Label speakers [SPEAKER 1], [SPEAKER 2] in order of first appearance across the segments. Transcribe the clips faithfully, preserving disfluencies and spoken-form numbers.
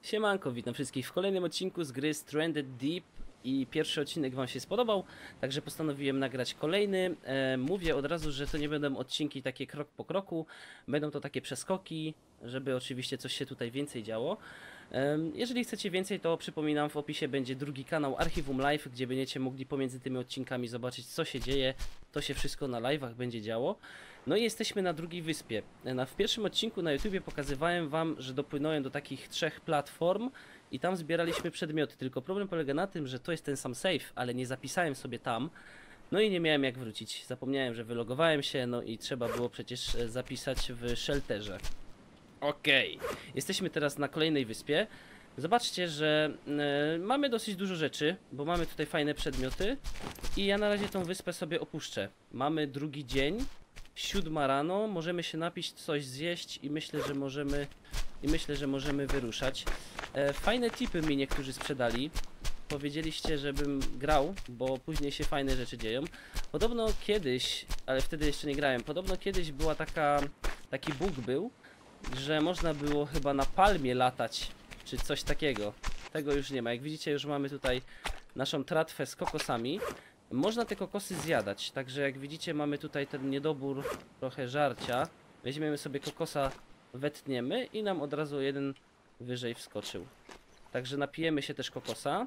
[SPEAKER 1] Siemanko, witam wszystkich w kolejnym odcinku z gry Stranded Deep i pierwszy odcinek wam się spodobał, także postanowiłem nagrać kolejny. E, mówię od razu, że to nie będą odcinki takie krok po kroku, będą to takie przeskoki, żeby oczywiście coś się tutaj więcej działo. E, jeżeli chcecie więcej, to przypominam, w opisie będzie drugi kanał Archiwum Live, gdzie będziecie mogli pomiędzy tymi odcinkami zobaczyć, co się dzieje. To się wszystko na live'ach będzie działo. No i jesteśmy na drugiej wyspie. Na, w pierwszym odcinku na YouTubie pokazywałem wam, że dopłynąłem do takich trzech platform i tam zbieraliśmy przedmioty, tylko problem polega na tym, że to jest ten sam save, ale nie zapisałem sobie tam, no i nie miałem jak wrócić. Zapomniałem, że wylogowałem się, no i trzeba było przecież zapisać w shelterze. Okej, okay. Jesteśmy teraz na kolejnej wyspie. Zobaczcie, że y, mamy dosyć dużo rzeczy, bo mamy tutaj fajne przedmioty i ja na razie tą wyspę sobie opuszczę. Mamy drugi dzień, siódma rano, możemy się napić, coś zjeść i myślę, że możemy i myślę, że możemy wyruszać. E, fajne tipy mi niektórzy sprzedali. Powiedzieliście, żebym grał, bo później się fajne rzeczy dzieją. Podobno kiedyś, ale wtedy jeszcze nie grałem, podobno kiedyś była taka, taki bug był, że można było chyba na palmie latać, czy coś takiego. Tego już nie ma. Jak widzicie, już mamy tutaj naszą tratwę z kokosami. Można te kokosy zjadać, także jak widzicie, mamy tutaj ten niedobór trochę żarcia. Weźmiemy sobie kokosa, wetniemy i nam od razu jeden wyżej wskoczył. Także napijemy się też kokosa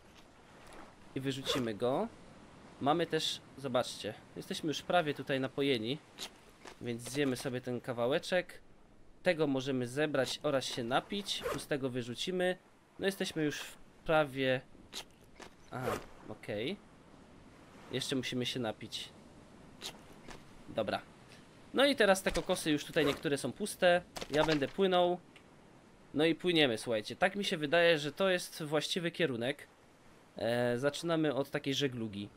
[SPEAKER 1] i wyrzucimy go. Mamy też, zobaczcie, jesteśmy już prawie tutaj napojeni, więc zjemy sobie ten kawałeczek. Tego możemy zebrać oraz się napić, pustego wyrzucimy. No jesteśmy już prawie... Aha, okej. Okay. Jeszcze musimy się napić. Dobra. No i teraz te kokosy już tutaj niektóre są puste. Ja będę płynął. No i płyniemy, słuchajcie. Tak mi się wydaje, że to jest właściwy kierunek. E, zaczynamy od takiej żeglugi.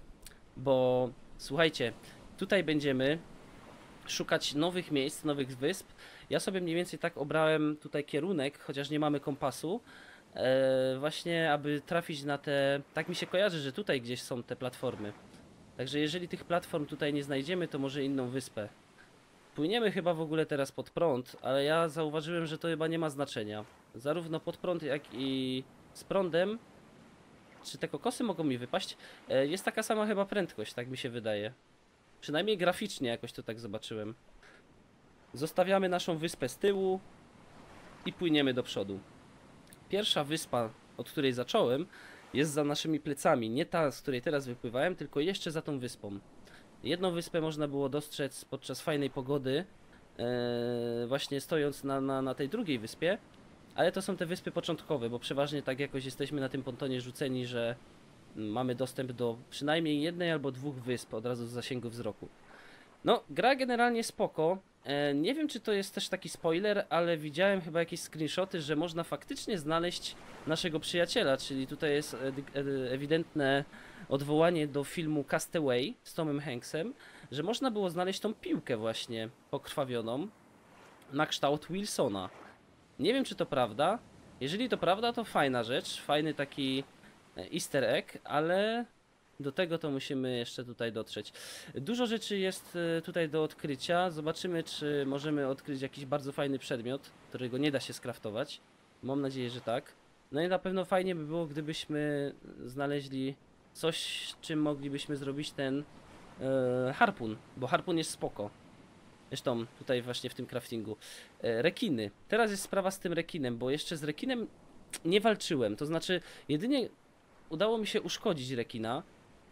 [SPEAKER 1] Bo słuchajcie, tutaj będziemy szukać nowych miejsc, nowych wysp. Ja sobie mniej więcej tak obrałem tutaj kierunek, chociaż nie mamy kompasu. E, właśnie aby trafić na te... Tak mi się kojarzy, że tutaj gdzieś są te platformy. Także jeżeli tych platform tutaj nie znajdziemy, to może inną wyspę. Płyniemy chyba w ogóle teraz pod prąd, ale ja zauważyłem, że to chyba nie ma znaczenia. Zarówno pod prąd, jak i z prądem. Czy te kokosy mogą mi wypaść? E, jest taka sama chyba prędkość, tak mi się wydaje. Przynajmniej graficznie jakoś to tak zobaczyłem. Zostawiamy naszą wyspę z tyłu i płyniemy do przodu. Pierwsza wyspa, od której zacząłem, jest za naszymi plecami. Nie ta, z której teraz wypływałem, tylko jeszcze za tą wyspą. Jedną wyspę można było dostrzec podczas fajnej pogody, ee, właśnie stojąc na, na, na tej drugiej wyspie. Ale to są te wyspy początkowe, bo przeważnie tak jakoś jesteśmy na tym pontonie rzuceni, że mamy dostęp do przynajmniej jednej albo dwóch wysp od razu z zasięgu wzroku. No, gra generalnie spoko. E, nie wiem, czy to jest też taki spoiler, ale widziałem chyba jakieś screenshoty, że można faktycznie znaleźć naszego przyjaciela, czyli tutaj jest ewidentne odwołanie do filmu Castaway z Tomem Hanksem, że można było znaleźć tą piłkę właśnie pokrwawioną na kształt Wilsona. Nie wiem, czy to prawda. Jeżeli to prawda, to fajna rzecz, fajny taki easter egg, ale do tego to musimy jeszcze tutaj dotrzeć. Dużo rzeczy jest tutaj do odkrycia. Zobaczymy, czy możemy odkryć jakiś bardzo fajny przedmiot, którego nie da się skraftować. Mam nadzieję, że tak. No i na pewno fajnie by było, gdybyśmy znaleźli coś, czym moglibyśmy zrobić ten e, harpun, bo harpun jest spoko. Zresztą tutaj właśnie w tym craftingu. E, rekiny. Teraz jest sprawa z tym rekinem, bo jeszcze z rekinem nie walczyłem. To znaczy, jedynie udało mi się uszkodzić rekina,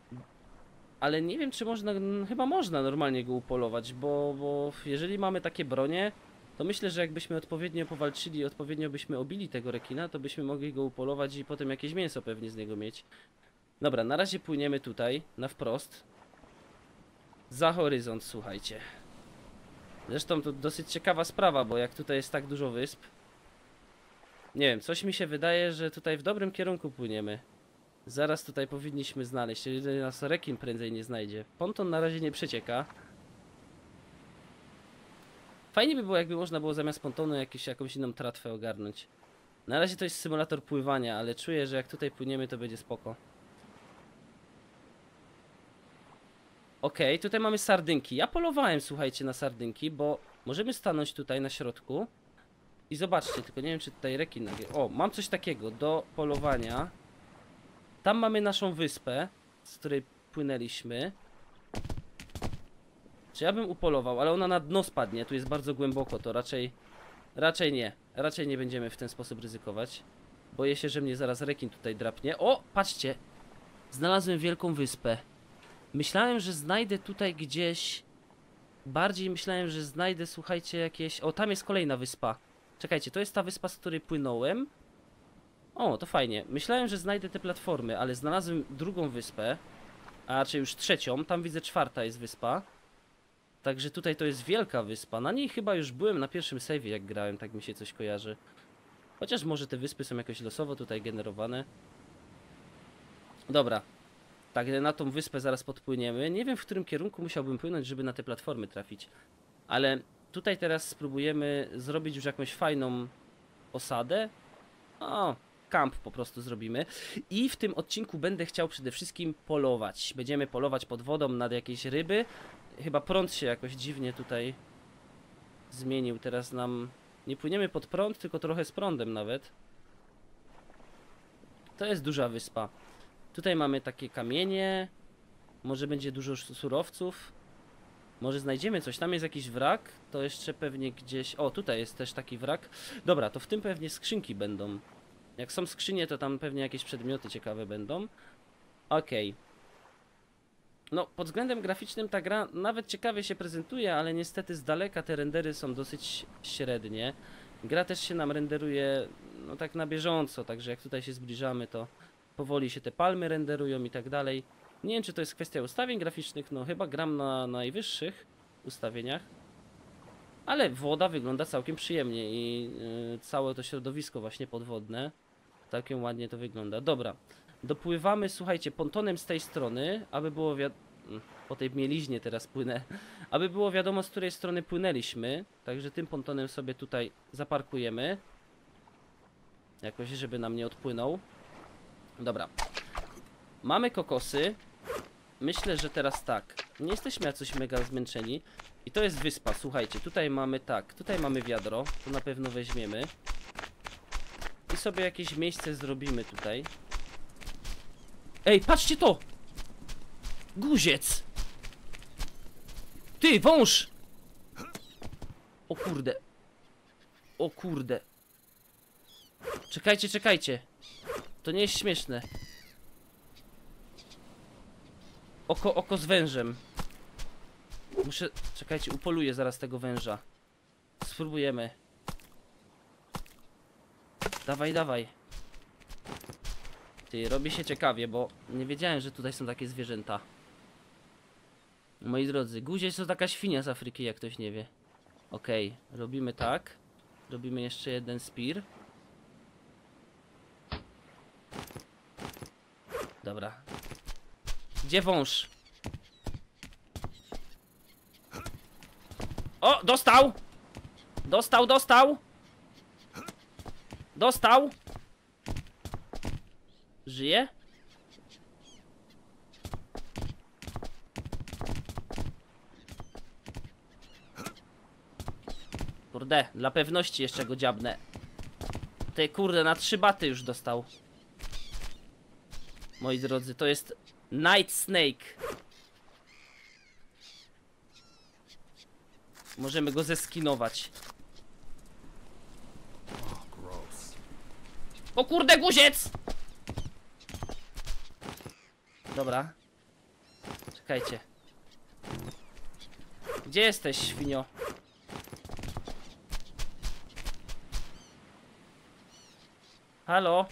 [SPEAKER 1] ale nie wiem, czy można, no, chyba można normalnie go upolować, bo, bo jeżeli mamy takie bronie, to myślę, że jakbyśmy odpowiednio powalczyli, odpowiednio byśmy obili tego rekina, to byśmy mogli go upolować i potem jakieś mięso pewnie z niego mieć. Dobra, na razie płyniemy tutaj, na wprost. Za horyzont, słuchajcie. Zresztą to dosyć ciekawa sprawa, bo jak tutaj jest tak dużo wysp, nie wiem, coś mi się wydaje, że tutaj w dobrym kierunku płyniemy. Zaraz tutaj powinniśmy znaleźć, jeżeli nas rekin prędzej nie znajdzie. Ponton na razie nie przecieka. Fajnie by było, jakby można było zamiast pontonu jakieś, jakąś inną tratwę ogarnąć. Na razie to jest symulator pływania, ale czuję, że jak tutaj płyniemy, to będzie spoko. Okej, okay, tutaj mamy sardynki. Ja polowałem, słuchajcie, na sardynki, bo możemy stanąć tutaj na środku I zobaczcie, tylko nie wiem, czy tutaj rekin nagie... O, mam coś takiego do polowania. Tam mamy naszą wyspę, z której płynęliśmy. Czy ja bym upolował, ale ona na dno spadnie, tu jest bardzo głęboko, to raczej... Raczej nie, raczej nie będziemy w ten sposób ryzykować. Boję się, że mnie zaraz rekin tutaj drapnie. O, patrzcie! Znalazłem wielką wyspę. Myślałem, że znajdę tutaj gdzieś... Bardziej myślałem, że znajdę, słuchajcie, jakieś... O, tam jest kolejna wyspa. Czekajcie, to jest ta wyspa, z której płynąłem. O, to fajnie. Myślałem, że znajdę te platformy, ale znalazłem drugą wyspę. A raczej już trzecią. Tam widzę, czwarta jest wyspa. Także tutaj to jest wielka wyspa. Na niej chyba już byłem na pierwszym save'ie, jak grałem, tak mi się coś kojarzy. Chociaż może te wyspy są jakoś losowo tutaj generowane. Dobra. Tak, na tą wyspę zaraz podpłyniemy. Nie wiem, w którym kierunku musiałbym płynąć, żeby na te platformy trafić. Ale tutaj teraz spróbujemy zrobić już jakąś fajną osadę. O, kamp po prostu zrobimy. I w tym odcinku będę chciał przede wszystkim polować. Będziemy polować pod wodą na jakieś ryby. Chyba prąd się jakoś dziwnie tutaj zmienił. Teraz nam... Nie płyniemy pod prąd, tylko trochę z prądem nawet. To jest duża wyspa. Tutaj mamy takie kamienie. Może będzie dużo surowców. Może znajdziemy coś. Tam jest jakiś wrak. To jeszcze pewnie gdzieś... O, tutaj jest też taki wrak. Dobra, to w tym pewnie skrzynki będą. Jak są skrzynie, to tam pewnie jakieś przedmioty ciekawe będą. Okej. Okay. No, pod względem graficznym ta gra nawet ciekawie się prezentuje, ale niestety z daleka te rendery są dosyć średnie. Gra też się nam renderuje, no tak na bieżąco, także jak tutaj się zbliżamy, to powoli się te palmy renderują i tak dalej. Nie wiem, czy to jest kwestia ustawień graficznych, no chyba gram na najwyższych ustawieniach. Ale woda wygląda całkiem przyjemnie i yy, całe to środowisko właśnie podwodne całkiem ładnie to wygląda. Dobra. Dopływamy, słuchajcie, pontonem z tej strony, aby było wiadomo... Po tej mieliźnie teraz płynę. Aby było wiadomo, z której strony płynęliśmy. Także tym pontonem sobie tutaj zaparkujemy. Jakoś, żeby nam nie odpłynął. Dobra. Mamy kokosy. Myślę, że teraz tak. Nie jesteśmy jakoś mega zmęczeni. I to jest wyspa, słuchajcie. Tutaj mamy tak. Tutaj mamy wiadro. To na pewno weźmiemy. I sobie jakieś miejsce zrobimy tutaj. Ej, patrzcie to! Guziec! Ty, wąż! O kurde. O kurde. Czekajcie, czekajcie. To nie jest śmieszne. Oko, oko z wężem. Muszę... Czekajcie, upoluję zaraz tego węża. Spróbujemy. Dawaj, dawaj. Ty, robi się ciekawie, bo nie wiedziałem, że tutaj są takie zwierzęta. Moi drodzy, guziec to taka świnia z Afryki, jak ktoś nie wie. Okej, okay, robimy tak. Robimy jeszcze jeden spear. Dobra. Gdzie wąż? O, dostał! Dostał, dostał! Dostał! Żyje? Kurde, dla pewności jeszcze go dziabnę. Ty kurde, na trzy baty już dostał. Moi drodzy, to jest Night Snake. Możemy go zeskinować. O kurde, guziec! Dobra. Czekajcie. Gdzie jesteś, świnio? Halo?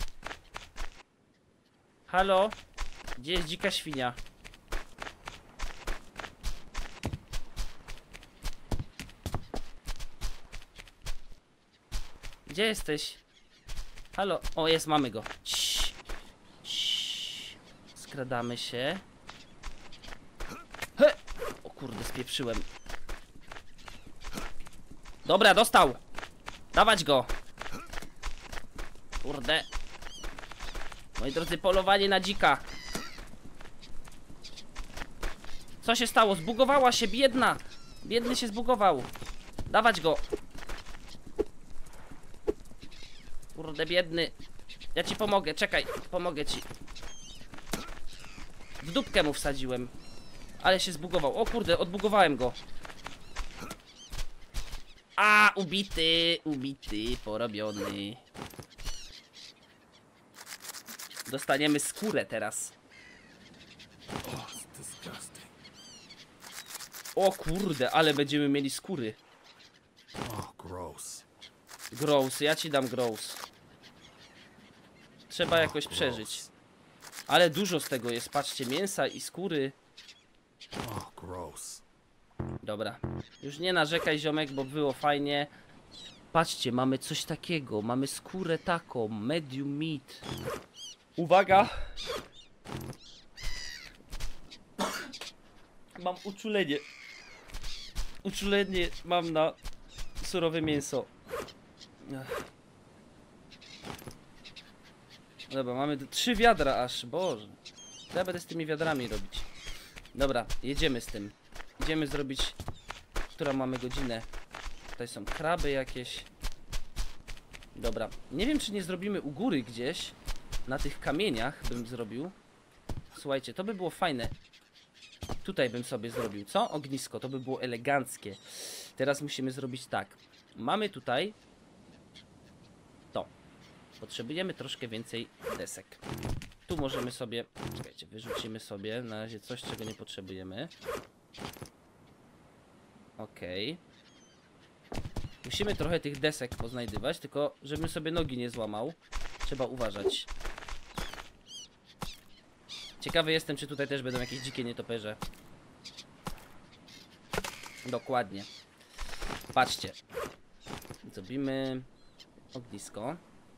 [SPEAKER 1] Halo? Gdzie jest dzika świnia? Gdzie jesteś? Halo? O, jest, mamy go. Cii. Cii. Skradamy się. He! O kurde, spieprzyłem. Dobra, dostał! Dawać go! Kurde. Moi drodzy, polowanie na dzika. Co się stało? Zbugowała się, biedna! Biedny się zbugował. Dawać go! Kurde, biedny. Ja ci pomogę, czekaj, pomogę ci. W dupkę mu wsadziłem. Ale się zbugował. O kurde, odbugowałem go. A, ubity, ubity, porobiony. Dostaniemy skórę teraz. O kurde, ale będziemy mieli skóry. Gross, ja ci dam gross. Trzeba jakoś przeżyć. Ale dużo z tego jest, patrzcie, mięsa i skóry. Dobra, już nie narzekaj, ziomek, bo było fajnie. Patrzcie, mamy coś takiego, mamy skórę taką, medium meat. Uwaga! Mam uczulenie. Uczulenie mam na surowe mięso. Dobra, mamy trzy wiadra aż, Boże. Co ja będę z tymi wiadrami robić? Dobra, jedziemy z tym. Idziemy zrobić, która mamy godzinę. Tutaj są kraby jakieś. Dobra, nie wiem czy nie zrobimy u góry gdzieś. Na tych kamieniach bym zrobił. Słuchajcie, to by było fajne. Tutaj bym sobie zrobił, co? Ognisko, to by było eleganckie. Teraz musimy zrobić tak. Mamy tutaj to. Potrzebujemy troszkę więcej desek. Tu możemy sobie, czekajcie, wyrzucimy sobie na razie coś, czego nie potrzebujemy. Okej. Musimy trochę tych desek poznajdywać, tylko żebym sobie nogi nie złamał. Trzeba uważać. Ciekawy jestem, czy tutaj też będą jakieś dzikie nietoperze. Dokładnie. Patrzcie. Zrobimy ognisko.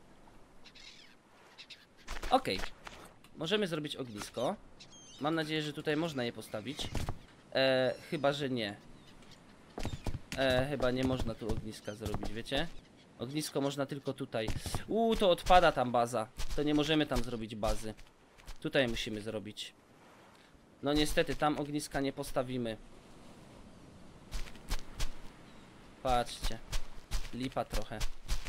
[SPEAKER 1] Okej. Możemy zrobić ognisko. Mam nadzieję, że tutaj można je postawić. E, chyba, że nie. E, chyba nie można tu ogniska zrobić, wiecie? Ognisko można tylko tutaj. Uuu, to odpada tam baza. To nie możemy tam zrobić bazy. Tutaj musimy zrobić. No niestety, tam ogniska nie postawimy. Patrzcie. Lipa trochę.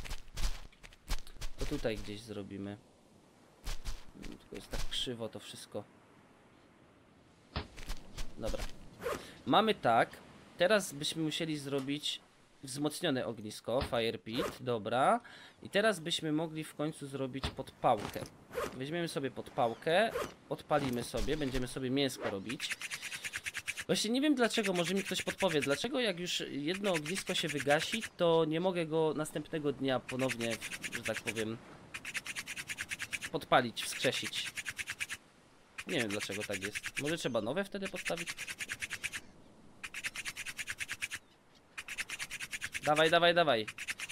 [SPEAKER 1] To tutaj gdzieś zrobimy. Tylko jest tak krzywo to wszystko. Dobra. Mamy tak. Teraz byśmy musieli zrobić wzmocnione ognisko. Fire pit. Dobra. I teraz byśmy mogli w końcu zrobić podpałkę. Weźmiemy sobie podpałkę. Odpalimy sobie. Będziemy sobie mięsko robić. Właśnie nie wiem dlaczego, może mi ktoś podpowie, dlaczego jak już jedno ognisko się wygasi, to nie mogę go następnego dnia ponownie, że tak powiem, podpalić, wskrzesić. Nie wiem dlaczego tak jest. Może trzeba nowe wtedy postawić? Dawaj, dawaj, dawaj.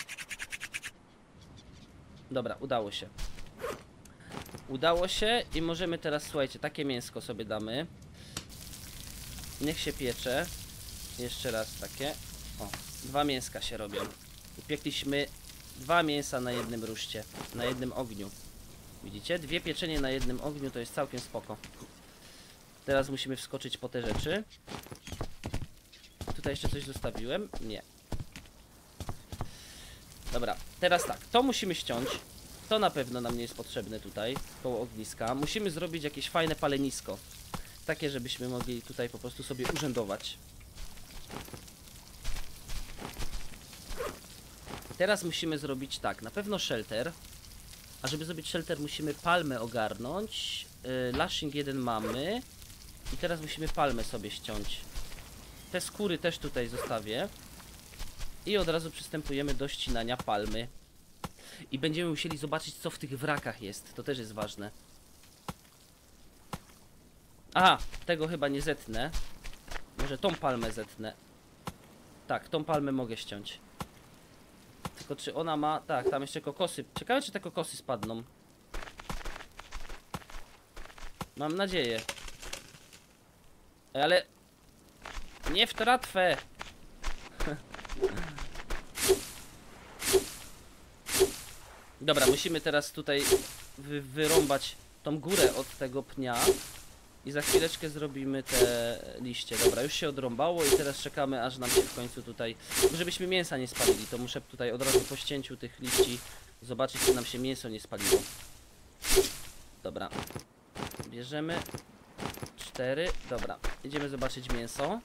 [SPEAKER 1] Dobra, udało się. Udało się i możemy teraz, słuchajcie, takie mięsko sobie damy. Niech się piecze. Jeszcze raz takie. O, dwa mięska się robią. Upiekliśmy dwa mięsa na jednym ruszcie. Na jednym ogniu. Widzicie? Dwie pieczenie na jednym ogniu to jest całkiem spoko. Teraz musimy wskoczyć po te rzeczy. Tutaj jeszcze coś zostawiłem? Nie. Dobra, teraz tak. To musimy ściąć. To na pewno nam nie jest potrzebne tutaj. Koło ogniska. Musimy zrobić jakieś fajne palenisko. Takie, żebyśmy mogli tutaj po prostu sobie urzędować. Teraz musimy zrobić tak, na pewno shelter. A żeby zrobić shelter musimy palmę ogarnąć. Yy, lashing jeden mamy. I teraz musimy palmę sobie ściąć. Te skóry też tutaj zostawię. I od razu przystępujemy do ścinania palmy. I będziemy musieli zobaczyć, co w tych wrakach jest. To też jest ważne. Aha, tego chyba nie zetnę. Może tą palmę zetnę. Tak, tą palmę mogę ściąć. Tylko czy ona ma... Tak, tam jeszcze kokosy. Ciekawe, czy te kokosy spadną. Mam nadzieję. Ale... Nie w tratwę! Dobra, musimy teraz tutaj wy wyrąbać tą górę od tego pnia. I za chwileczkę zrobimy te liście. Dobra, już się odrąbało i teraz czekamy, aż nam się w końcu tutaj... Żebyśmy mięsa nie spalili, to muszę tutaj od razu po ścięciu tych liści zobaczyć, czy nam się mięso nie spaliło. Dobra. Bierzemy cztery. Dobra. Idziemy zobaczyć mięso.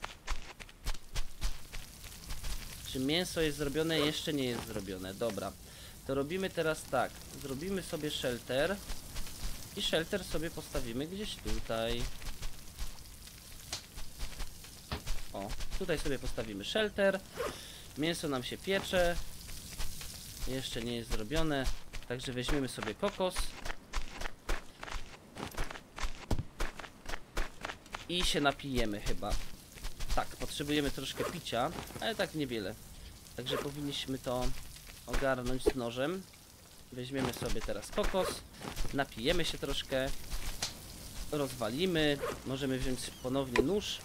[SPEAKER 1] Czy mięso jest zrobione? Jeszcze nie jest zrobione. Dobra. To robimy teraz tak. Zrobimy sobie shelter. I shelter sobie postawimy gdzieś tutaj. O, tutaj sobie postawimy shelter. Mięso nam się piecze. Jeszcze nie jest zrobione. Także weźmiemy sobie kokos. I się napijemy chyba. Tak, potrzebujemy troszkę picia, ale tak niewiele. Także powinniśmy to ogarnąć z nożem. Weźmiemy sobie teraz kokos. Napijemy się troszkę. Rozwalimy. Możemy wziąć ponownie nóż.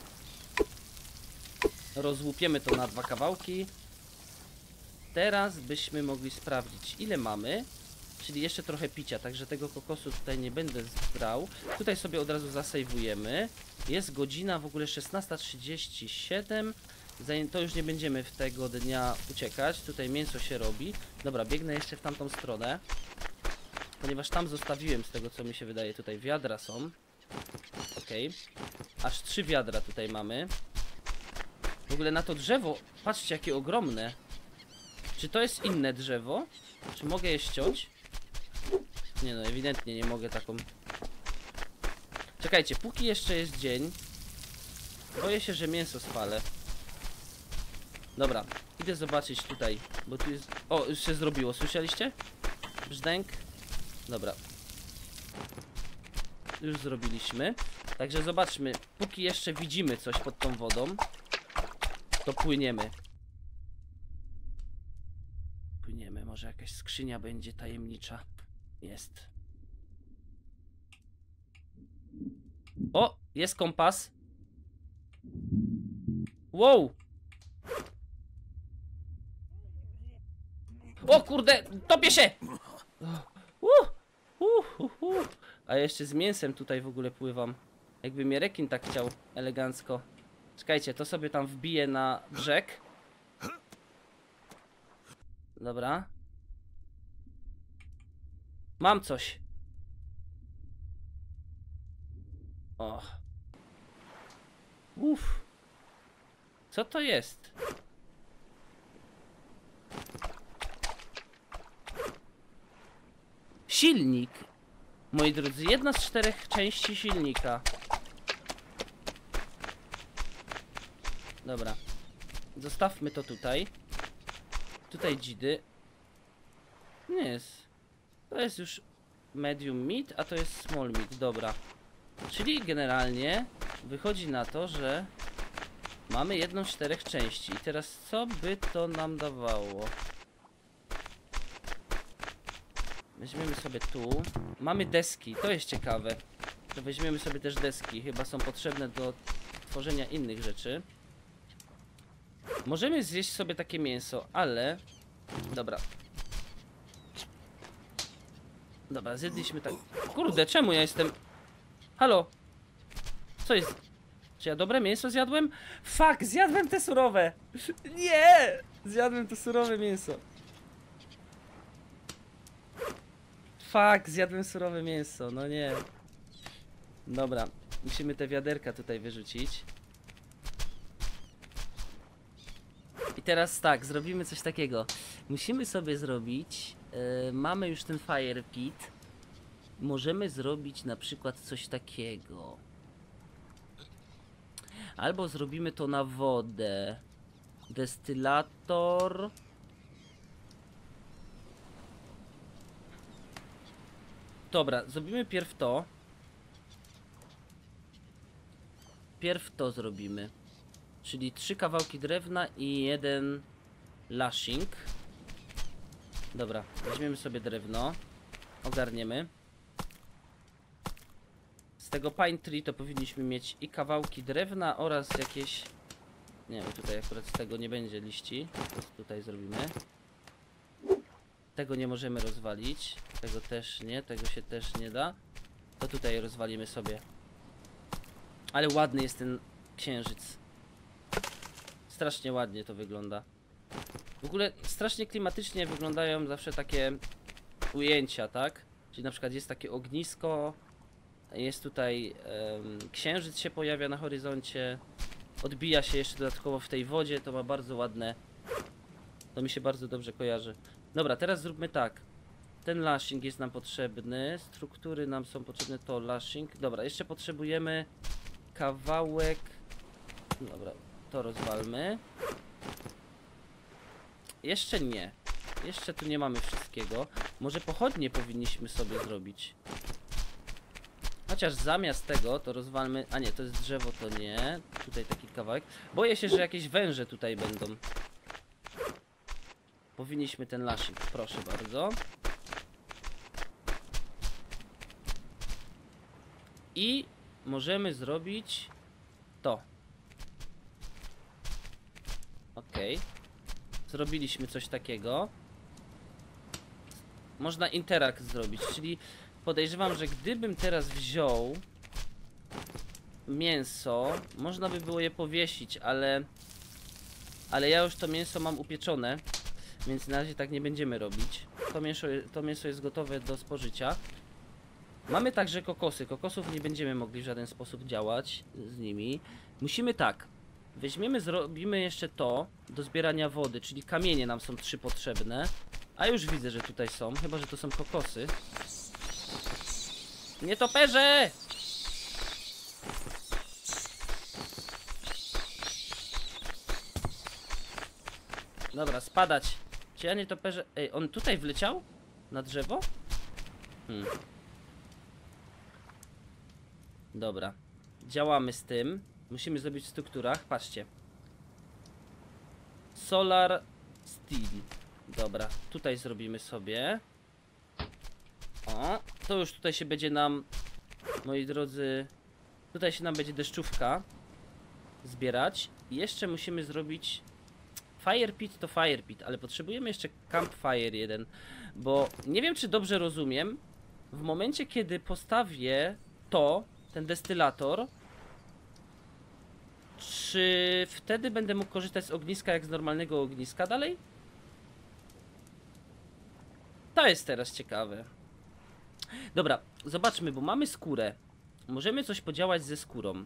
[SPEAKER 1] Rozłupiemy to na dwa kawałki. Teraz byśmy mogli sprawdzić, ile mamy. Czyli jeszcze trochę picia, także tego kokosu tutaj nie będę brał. Tutaj sobie od razu zasejwujemy. Jest godzina w ogóle szesnasta trzydzieści siedem. To już nie będziemy w tego dnia uciekać. Tutaj mięso się robi. Dobra, biegnę jeszcze w tamtą stronę. Ponieważ tam zostawiłem, z tego co mi się wydaje, tutaj wiadra są. Okej. Aż trzy wiadra tutaj mamy. W ogóle na to drzewo, patrzcie jakie ogromne. Czy to jest inne drzewo? Czy mogę je ściąć? Nie no, ewidentnie nie mogę taką... Czekajcie, póki jeszcze jest dzień. Boję się, że mięso spalę. Dobra, idę zobaczyć tutaj, bo tu jest... O, już się zrobiło, słyszeliście? Brzdęk. Dobra. Już zrobiliśmy. Także zobaczmy, póki jeszcze widzimy coś pod tą wodą, to płyniemy. Płyniemy, może jakaś skrzynia będzie tajemnicza. Jest. O, jest kompas. Wow. O kurde, topię się. Uh, uh, uh, uh. A jeszcze z mięsem tutaj w ogóle pływam. Jakby mnie rekin tak chciał elegancko. Czekajcie, to sobie tam wbiję na brzeg. Dobra. Mam coś. O. Uff. Co to jest? Silnik. Moi drodzy, jedna z czterech części silnika. Dobra. Zostawmy to tutaj. Tutaj dzidy. Nie jest. To jest już medium meat, a to jest small meat. Dobra. Czyli generalnie wychodzi na to, że mamy jedną z czterech części. I teraz co by to nam dawało? Weźmiemy sobie tu. Mamy deski, to jest ciekawe. To weźmiemy sobie też deski. Chyba są potrzebne do tworzenia innych rzeczy. Możemy zjeść sobie takie mięso, ale... Dobra. Dobra, zjedliśmy tak... Kurde, czemu ja jestem... Halo? Co jest? Czy ja dobre mięso zjadłem? Fuck, zjadłem te surowe! Nie! Zjadłem to surowe mięso. Fuck, zjadłem surowe mięso, no nie. Dobra, musimy te wiaderka tutaj wyrzucić. I teraz tak, zrobimy coś takiego. Musimy sobie zrobić... Yy, mamy już ten fire pit. Możemy zrobić na przykład coś takiego. Albo zrobimy to na wodę. Destylator. Dobra, zrobimy pierw to. Pierw to zrobimy. Czyli trzy kawałki drewna i jeden lashing. Dobra, weźmiemy sobie drewno. Ogarniemy. Z tego pine tree to powinniśmy mieć i kawałki drewna oraz jakieś... Nie wiem, tutaj akurat z tego nie będzie liści. To tutaj zrobimy. Tego nie możemy rozwalić. Tego też nie, tego się też nie da. To tutaj rozwalimy sobie. Ale ładny jest ten księżyc. Strasznie ładnie to wygląda. W ogóle strasznie klimatycznie wyglądają zawsze takie ujęcia, tak? Czyli na przykład jest takie ognisko, jest tutaj um, księżyc się pojawia na horyzoncie, odbija się jeszcze dodatkowo w tej wodzie, to ma bardzo ładne, to mi się bardzo dobrze kojarzy. Dobra, teraz zróbmy tak. Ten lashing jest nam potrzebny, struktury nam są potrzebne, to lashing. Dobra, jeszcze potrzebujemy kawałek, dobra, to rozwalmy. Jeszcze nie. Jeszcze tu nie mamy wszystkiego. Może pochodnie powinniśmy sobie zrobić. Chociaż zamiast tego to rozwalmy... A nie, to jest drzewo, to nie. Tutaj taki kawałek. Boję się, że jakieś węże tutaj będą. Powinniśmy ten lashing, proszę bardzo. I możemy zrobić to. Okej. Okay. Zrobiliśmy coś takiego. Można interakt zrobić, czyli podejrzewam, że gdybym teraz wziął mięso, można by było je powiesić, ale ale ja już to mięso mam upieczone, więc na razie tak nie będziemy robić. To mięso, to mięso jest gotowe do spożycia. Mamy także kokosy. Kokosów nie będziemy mogli w żaden sposób działać z nimi. Musimy tak. Weźmiemy, zrobimy jeszcze to do zbierania wody, czyli kamienie nam są trzy potrzebne. A już widzę, że tutaj są, chyba że to są kokosy. Nietoperze! Dobra, spadać. Czy ja nietoperze... Ej, on tutaj wleciał? Na drzewo? Hmm. Dobra. Działamy z tym. Musimy zrobić w strukturach. Patrzcie. Solar Steel. Dobra, tutaj zrobimy sobie. O, to już tutaj się będzie nam, moi drodzy, tutaj się nam będzie deszczówka zbierać. I jeszcze musimy zrobić Fire Pit to Fire Pit, ale potrzebujemy jeszcze Campfire jeden, bo nie wiem, czy dobrze rozumiem. W momencie, kiedy postawię to, ten destylator, czy wtedy będę mógł korzystać z ogniska jak z normalnego ogniska dalej? To jest teraz ciekawe. Dobra, zobaczmy, bo mamy skórę. Możemy coś podziałać ze skórą.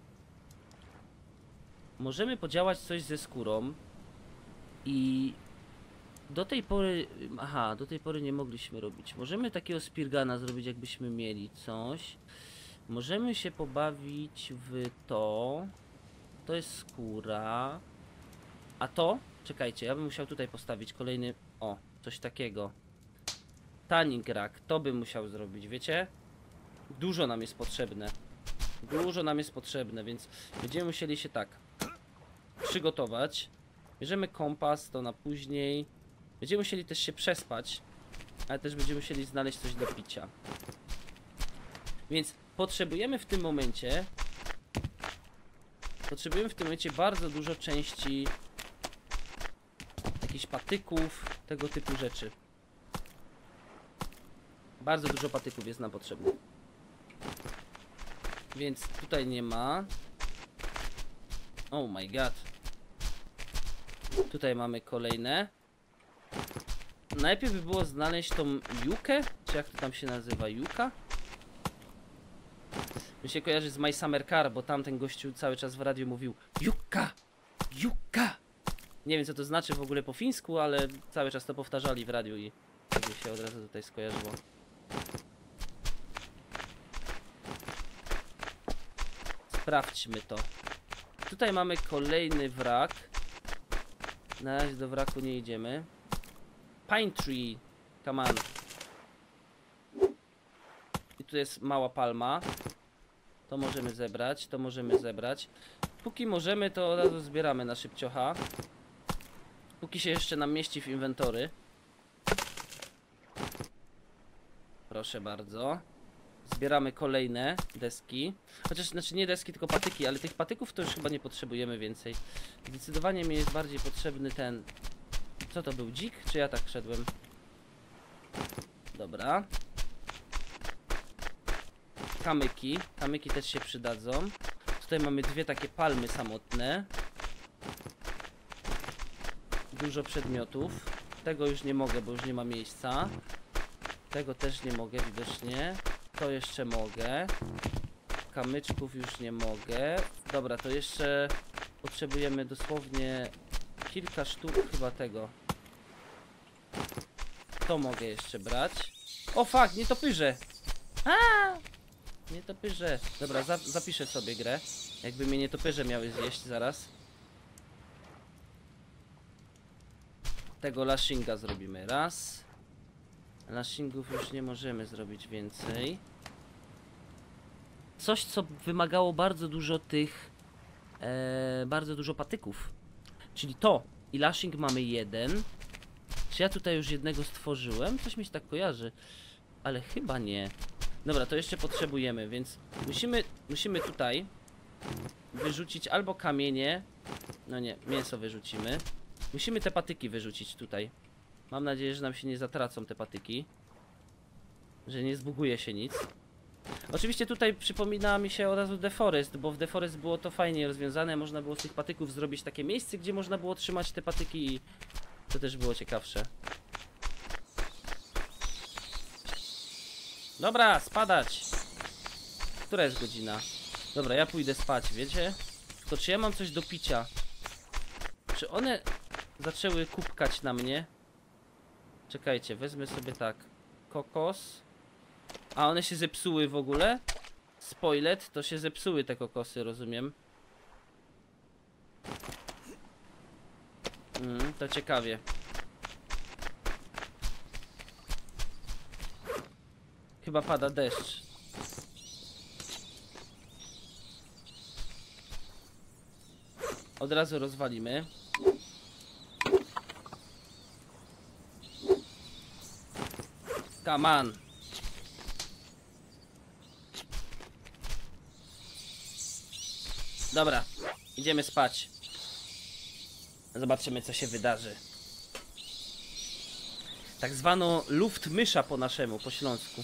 [SPEAKER 1] Możemy podziałać coś ze skórą. I do tej pory... Aha, do tej pory nie mogliśmy robić. Możemy takiego spirgana zrobić, jakbyśmy mieli coś. Możemy się pobawić w to. To jest skóra. A to? Czekajcie, ja bym musiał tutaj postawić kolejny... O, coś takiego. Tanning rack, to bym musiał zrobić, wiecie? Dużo nam jest potrzebne. Dużo nam jest potrzebne, więc będziemy musieli się tak przygotować. Bierzemy kompas, to na później. Będziemy musieli też się przespać, ale też będziemy musieli znaleźć coś do picia. Więc potrzebujemy w tym momencie Potrzebujemy w tym momencie bardzo dużo części, jakichś patyków, tego typu rzeczy. Bardzo dużo patyków jest nam potrzebne. Więc tutaj nie ma. Oh my god. Tutaj mamy kolejne. Najpierw by było znaleźć tą jukę, czy jak to tam się nazywa, juka? Mi się kojarzy z My Summer Car, bo tamten gościu cały czas w radiu mówił Juka! Juka! Nie wiem, co to znaczy w ogóle po fińsku, ale cały czas to powtarzali w radiu i tak mi się od razu tutaj skojarzyło. Sprawdźmy to. Tutaj mamy kolejny wrak. Na razie do wraku nie idziemy. Pine Tree. Come on. I tu jest mała palma. To możemy zebrać, to możemy zebrać. Póki możemy, to od razu zbieramy na szybciocha. Póki się jeszcze nam mieści w inwentory. Proszę bardzo. Zbieramy kolejne deski. Chociaż, znaczy nie deski, tylko patyki, ale tych patyków to już chyba nie potrzebujemy więcej. Zdecydowanie mi jest bardziej potrzebny ten... Co to był, dzik? Czy ja tak szedłem? Dobra. Kamyki. Kamyki też się przydadzą. Tutaj mamy dwie takie palmy samotne. Dużo przedmiotów. Tego już nie mogę, bo już nie ma miejsca. Tego też nie mogę widocznie. To jeszcze mogę. Kamyczków już nie mogę. Dobra, to jeszcze potrzebujemy dosłownie kilka sztuk chyba tego. To mogę jeszcze brać. O fuck, nietoperze! Aaa! Nietoperze. Dobra, za zapiszę sobie grę. Jakby mnie nietoperze miały zjeść zaraz. Tego lashinga zrobimy raz. Lashingów już nie możemy zrobić więcej. Coś, co wymagało bardzo dużo tych... E, bardzo dużo patyków. Czyli to. I lashing mamy jeden. Czy ja tutaj już jednego stworzyłem? Coś mi się tak kojarzy. Ale chyba nie. Dobra, to jeszcze potrzebujemy, więc musimy, musimy tutaj wyrzucić albo kamienie. No nie, mięso wyrzucimy. Musimy te patyki wyrzucić tutaj. Mam nadzieję, że nam się nie zatracą te patyki. Że nie zbuguje się nic. Oczywiście tutaj przypomina mi się od razu The Forest, bo w The Forest było to fajnie rozwiązane. Można było z tych patyków zrobić takie miejsce, gdzie można było trzymać te patyki i to też było ciekawsze. Dobra, spadać. Która jest godzina? Dobra, ja pójdę spać, wiecie? To czy ja mam coś do picia? Czy one zaczęły kupkać na mnie? Czekajcie, wezmę sobie tak. Kokos. A one się zepsuły w ogóle? Spoilet, to się zepsuły te kokosy, rozumiem. Mm, to ciekawie. Chyba pada deszcz. Od razu rozwalimy. Come on. Dobra, idziemy spać. Zobaczymy, co się wydarzy. Tak zwano luftmysza po naszemu, po śląsku.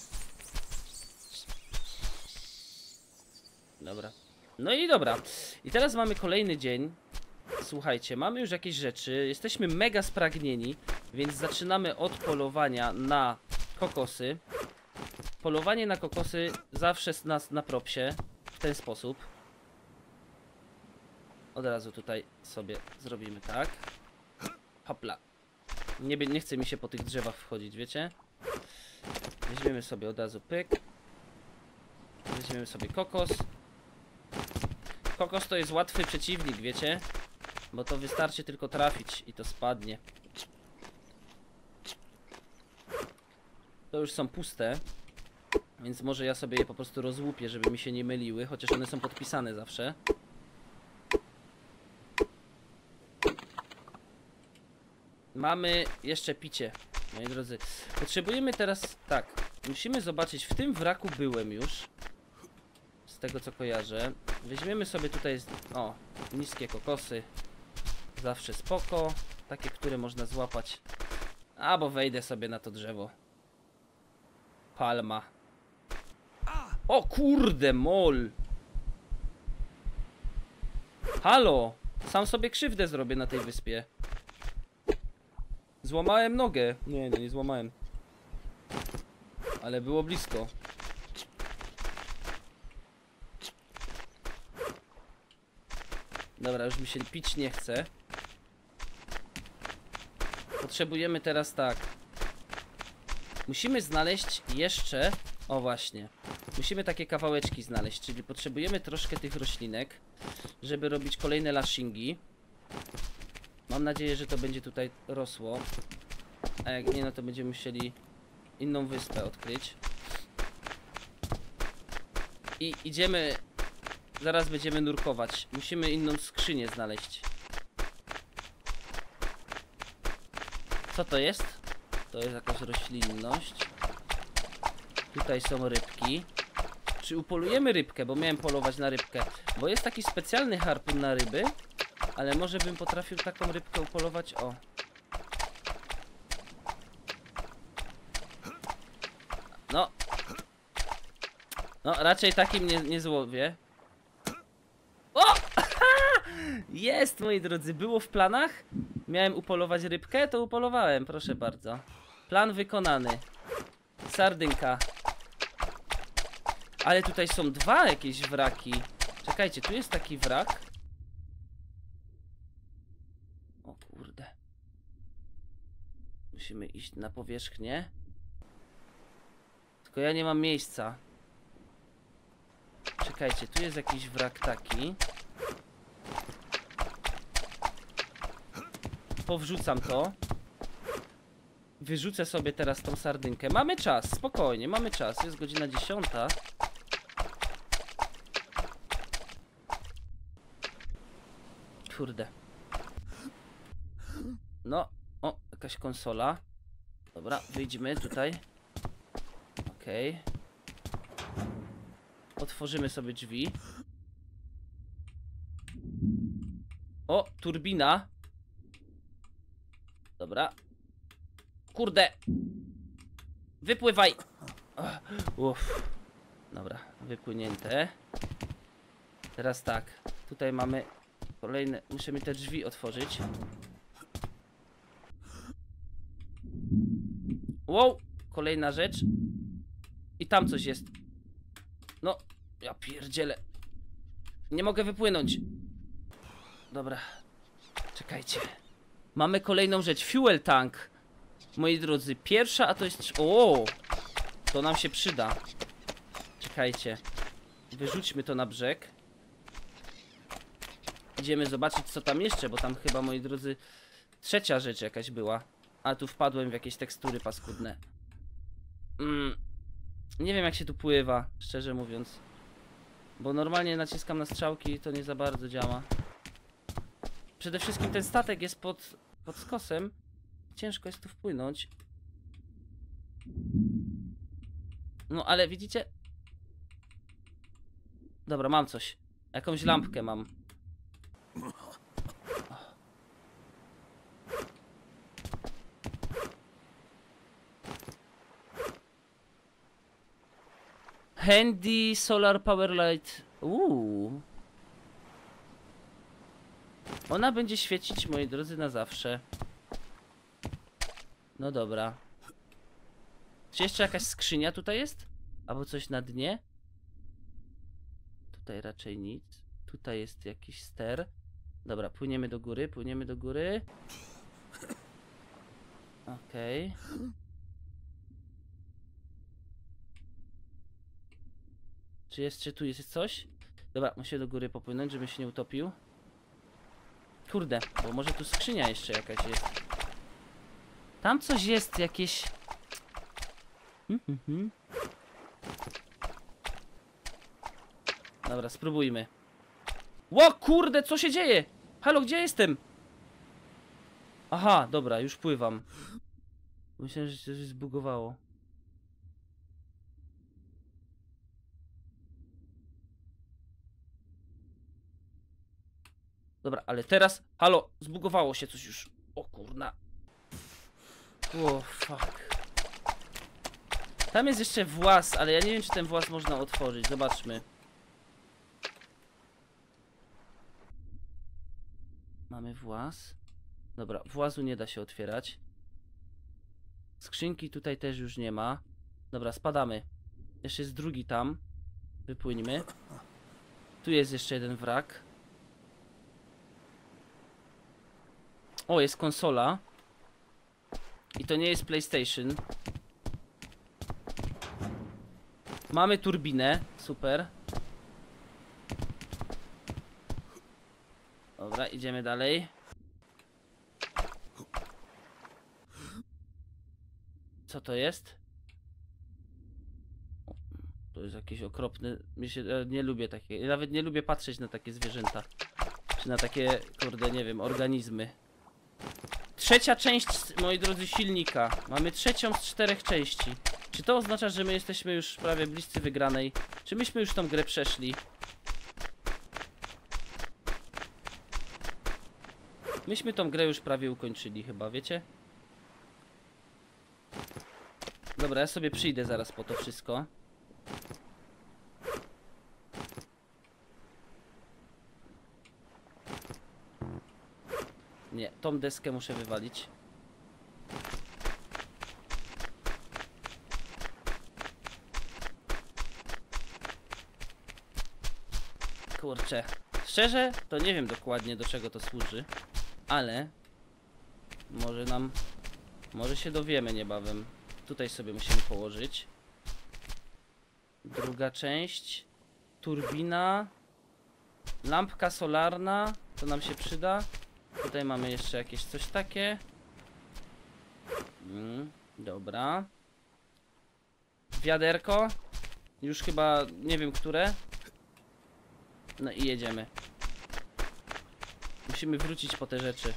[SPEAKER 1] Dobra. No i dobra. I teraz mamy kolejny dzień. Słuchajcie, mamy już jakieś rzeczy. Jesteśmy mega spragnieni, więc zaczynamy od polowania na kokosy. Polowanie na kokosy zawsze nas na propsie. W ten sposób. Od razu tutaj sobie zrobimy tak. Hopla. Nie, nie chce mi się po tych drzewach wchodzić, wiecie? Weźmiemy sobie od razu pyk. Weźmiemy sobie kokos. Kokos to jest łatwy przeciwnik, wiecie? Bo to wystarczy tylko trafić i to spadnie. To już są puste. Więc może ja sobie je po prostu rozłupię, żeby mi się nie myliły. Chociaż one są podpisane zawsze. Mamy jeszcze picie, moi drodzy. Potrzebujemy teraz... Tak, musimy zobaczyć. W tym wraku byłem już. Z tego co kojarzę. Weźmiemy sobie tutaj... O, niskie kokosy. Zawsze spoko. Takie, które można złapać. Albo wejdę sobie na to drzewo. Palma. O kurde, mol. Halo. Sam sobie krzywdę zrobię na tej wyspie. Złamałem nogę. Nie, no nie złamałem. Ale było blisko. Dobra, już mi się pić nie chce. Potrzebujemy teraz tak. Musimy znaleźć jeszcze... O właśnie. Musimy takie kawałeczki znaleźć, czyli potrzebujemy troszkę tych roślinek, żeby robić kolejne lashingi. Mam nadzieję, że to będzie tutaj rosło. A jak nie, no to będziemy musieli inną wyspę odkryć. I idziemy... Zaraz będziemy nurkować. Musimy inną skrzynię znaleźć. Co to jest? To jest jakaś roślinność. Tutaj są rybki. Czy upolujemy rybkę? Bo miałem polować na rybkę. Bo jest taki specjalny harpun na ryby. Ale może bym potrafił taką rybkę upolować. O. No. No, raczej takim nie, nie złowię. O! Jest, moi drodzy. Było w planach. Miałem upolować rybkę, to upolowałem. Proszę bardzo. Plan wykonany. Sardynka. Ale tutaj są dwa jakieś wraki. Czekajcie, tu jest taki wrak. O kurde. Musimy iść na powierzchnię. Tylko ja nie mam miejsca. Czekajcie, tu jest jakiś wrak taki. Powrzucam to. Wyrzucę sobie teraz tą sardynkę. Mamy czas, spokojnie, mamy czas. Jest godzina dziesiąta. Kurde. No, o, jakaś konsola. Dobra, wyjdźmy tutaj. Okej. Okay. Otworzymy sobie drzwi. O, turbina. Dobra. Kurde. Wypływaj. Uff. Dobra, wypłynięte. Teraz tak. Tutaj mamy kolejne. Musimy te drzwi otworzyć. Wow. Kolejna rzecz. I tam coś jest. No, ja pierdzielę. Nie mogę wypłynąć. Dobra. Czekajcie. Mamy kolejną rzecz. Fuel tank. Moi drodzy, pierwsza, a to jest... O, to nam się przyda. Czekajcie. Wyrzućmy to na brzeg. Idziemy zobaczyć, co tam jeszcze, bo tam chyba, moi drodzy, trzecia rzecz jakaś była. A tu wpadłem w jakieś tekstury paskudne. Mm. Nie wiem, jak się tu pływa, szczerze mówiąc. Bo normalnie naciskam na strzałki i to nie za bardzo działa. Przede wszystkim ten statek jest pod, pod skosem. Ciężko jest tu wpłynąć. No ale widzicie? Dobra, mam coś. Jakąś lampkę mam. Handy Solar Power Light. Uuu. Ona będzie świecić, moi drodzy, na zawsze. No dobra. Czy jeszcze jakaś skrzynia tutaj jest? Albo coś na dnie? Tutaj raczej nic. Tutaj jest jakiś ster. Dobra, płyniemy do góry, płyniemy do góry. Okej. Okay. Czy jeszcze tu jest coś? Dobra, muszę do góry popłynąć, żeby się nie utopił. Kurde, bo może tu skrzynia jeszcze jakaś jest. Tam coś jest, jakieś... Hmm, hmm, hmm. Dobra, spróbujmy. Ło, kurde, co się dzieje? Halo, gdzie jestem? Aha, dobra, już pływam. Myślałem, że się coś zbugowało. Dobra, ale teraz... Halo, zbugowało się coś już. O kurna. O, fuck. Tam jest jeszcze włas, ale ja nie wiem, czy ten włas można otworzyć. Zobaczmy. Mamy włas. Dobra, włazu nie da się otwierać. Skrzynki tutaj też już nie ma. Dobra, spadamy. Jeszcze jest drugi tam. Wypłyńmy. Tu jest jeszcze jeden wrak. O, jest konsola. I to nie jest PlayStation. Mamy turbinę. Super. Dobra, idziemy dalej. Co to jest? O, to jest jakieś okropne... Mi się, ja nie lubię takie... Ja nawet nie lubię patrzeć na takie zwierzęta. Czy na takie, kurde, nie wiem, organizmy. Trzecia część, moi drodzy, silnika. Mamy trzecią z czterech części. Czy to oznacza, że my jesteśmy już prawie bliscy wygranej? Czy myśmy już tą grę przeszli? Myśmy tą grę już prawie ukończyli chyba, wiecie? Dobra, ja sobie przyjdę zaraz po to wszystko. Nie, tą deskę muszę wywalić. Kurczę, szczerze to nie wiem dokładnie do czego to służy, ale może nam, może się dowiemy niebawem. Tutaj sobie musimy położyć. Druga część, turbina, lampka solarna, to nam się przyda. Tutaj mamy jeszcze jakieś coś takie. Mm, dobra. Wiaderko, już chyba nie wiem które. No i jedziemy. Musimy wrócić po te rzeczy.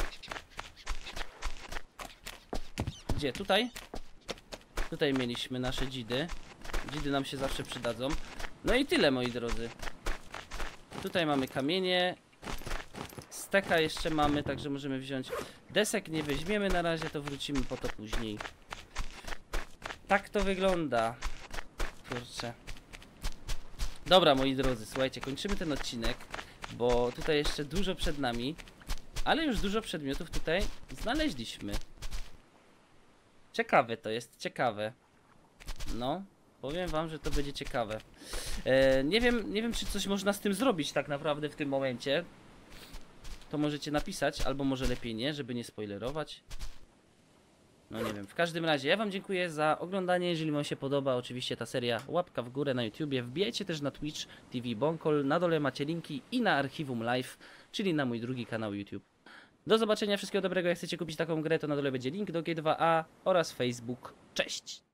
[SPEAKER 1] Gdzie? Tutaj? Tutaj mieliśmy nasze dzidy. Dzidy nam się zawsze przydadzą. No i tyle, moi drodzy. Tutaj mamy kamienie. Steka jeszcze mamy, także możemy wziąć. Desek nie weźmiemy na razie, to wrócimy po to później. Tak to wygląda. Kurczę. Dobra, moi drodzy, słuchajcie, kończymy ten odcinek, bo tutaj jeszcze dużo przed nami, ale już dużo przedmiotów tutaj znaleźliśmy. Ciekawe to jest, ciekawe. No, powiem wam, że to będzie ciekawe. E, nie wiem, nie wiem, czy coś można z tym zrobić tak naprawdę w tym momencie. To możecie napisać, albo może lepiej nie, żeby nie spoilerować. No nie wiem, w każdym razie ja wam dziękuję za oglądanie, jeżeli wam się podoba oczywiście ta seria, łapka w górę na YouTubie, wbijajcie też na Twitch T V Bonkol, na dole macie linki i na Archiwum Live, czyli na mój drugi kanał YouTube. Do zobaczenia, wszystkiego dobrego, jak chcecie kupić taką grę, to na dole będzie link do G dwa A oraz Facebook. Cześć!